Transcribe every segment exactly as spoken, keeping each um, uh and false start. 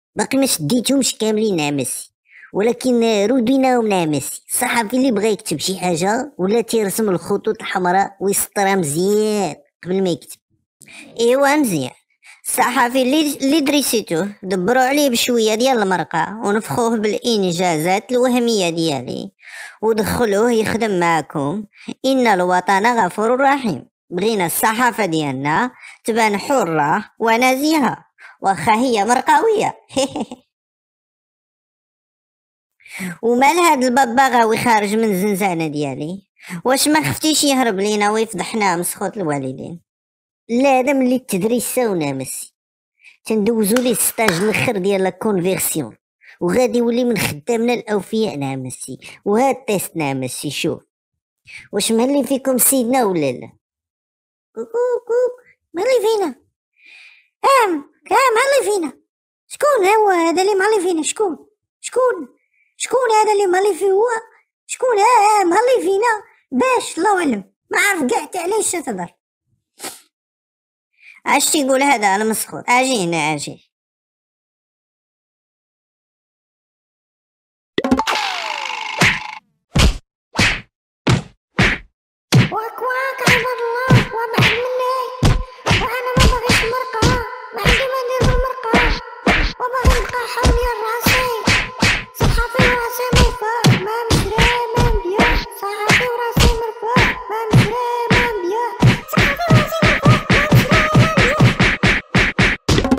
باقي ما شديتهمش كاملين نعمسي، ولكن رديناهم نعمسي. الصحفي اللي بغى يكتب شي حاجه ولا تيرسم الخطوط الحمراء ويسطرها مزيان قبل ما يكتب. ايوا مزيان. الصحفي اللي اللي دريسيتوه دبروا عليه بشويه ديال المرقه ونفخوه بالانجازات الوهميه ديالي ودخلوه يخدم معكم. ان الوطن غفور رحيم. بغينا الصحافه ديالنا تبان حره ونزيهه واخا هي مرقويه. ومال هاد البباغاوي خارج من الزنزانه ديالي؟ واش ما خفتيش يهرب لينا ويفضحنا مسخوط الوالدين؟ لا هذا ملي التدريس ساونا مسي تندوزو ليه ستاج الاخر ديال لا كونفيرسيون وغادي يولي من خدامنا الاوفياء نعمسي. وهاد التيست نعمسي شوف واش مهلي فيكم سيدنا ولا لا. كوكو مهلي فينا. اه اه مهلي فينا. شكون هو هذا اللي مهلي فينا؟ شكون شكون شكون هذا اللي مهلي فيه هو؟ شكون اه اه مهلي فينا باش الله اعلم ما عارف كاع تاع علاش تهضر. اش تيقول هذا المسخوط؟ اجي هنا اجي. واك واك عباد الله وابعد مني، وانا ما باغيش مرقه، ما عندي ما ندير بالمرقه، وباغي نبقى حول ديال راسي. صحافي وراسي مرفوع ما مشري ما مبيع، صحافي وراسي مرفوع ما مشري ما مبيع، صحافي وراسي مرفوع ما مشري ما مبيع.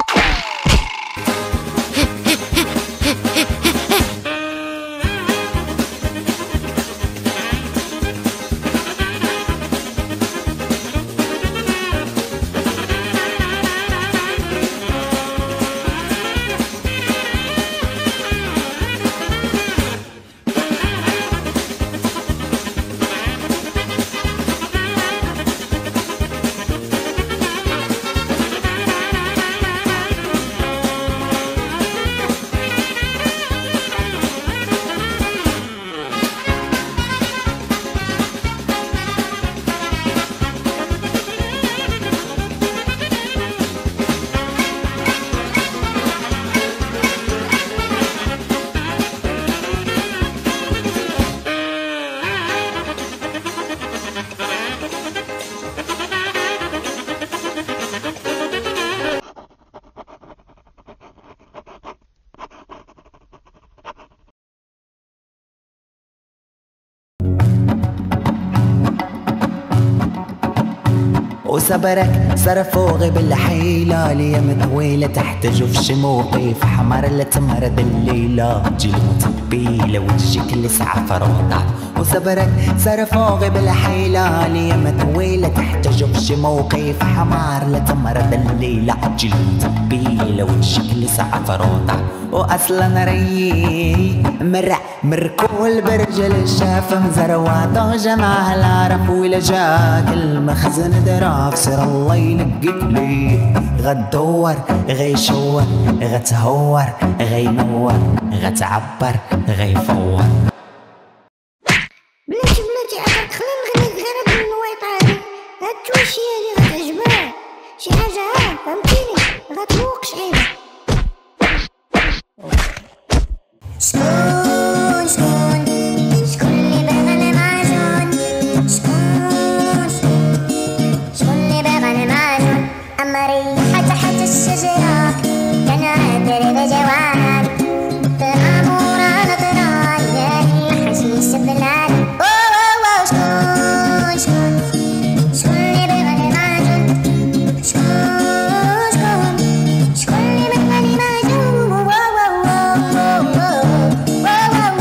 وصبرك صرفوغي بالحيلة ليام طويلة تحتاجو في شي موقف حمر لا تمرض الليلة تجي المتبيلة وتجيك لسعة فروضة. وصبرك صرفوغي بالحيلة ليام طويلة تحتاجو في شي موقف حمار لا تمرض الليلة تجي المتبيلة وتجيك لسعة فروضة. واصلا ريي مرع مركول برجل شاف مزروات جمعها العرف ولا جاك المخزن دراك سير الله ينقيك ليه. غدور غيشور غتهور غينور غتعبر غيفور. بلاتي بلاتي عافاك خلينا نغني غير هاد النوايط هادي، هاد التواشية هادي غتعجبها شي حاجة ها فهمتيني غتروق شعيبة. شكون شكون شكون اللي بغى المعجون؟ شكون شكون اللي بغى المعجون؟ أما ريحة تحت الشجرة كان عادر بجوار طرامورة نطرة يا الحشيش بلاد. واو واو شكون شكون شكون اللي بغى المعجون؟ شكون شكون شكون اللي بغى المعجون؟ واو واو واو واو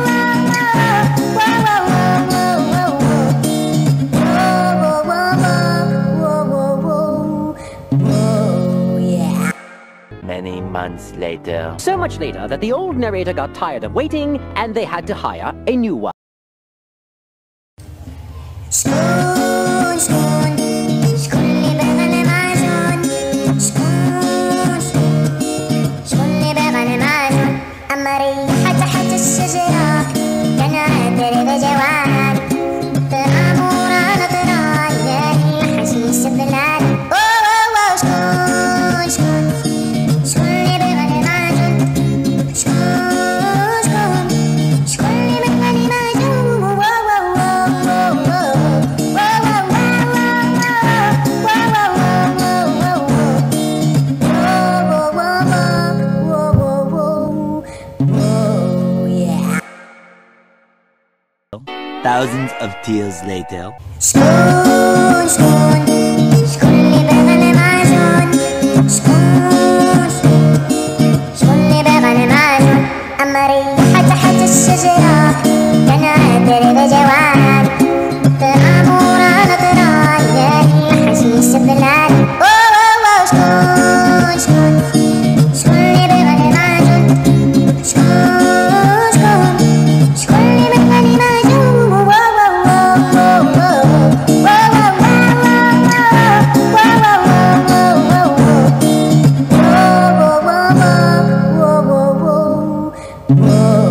Many months later. So much later that the old narrator got tired of waiting and they had to hire a new one. شكون شكون شكون اللي بغى المعجون؟ شكون شكون اللي بغى المعجون؟ أما ريحة تحت الشجرة كان عادر بجوار طرامورة نطرة يا الحشيش بلاد. واو واو شكون شكون شكون اللي بغى المعجون؟ Thousands of tears later. شكون شكون شكون اللي باغي المعجون شكون شكون اللي باغي المعجون أمري حتى حتى الشجرة كان عادر بجوان ترامورا نطرا يالي حشيش بلاد شكون شكون شكون اللي باغي المعجون شكون شكون شكون اللي باغي المعجون Whoa.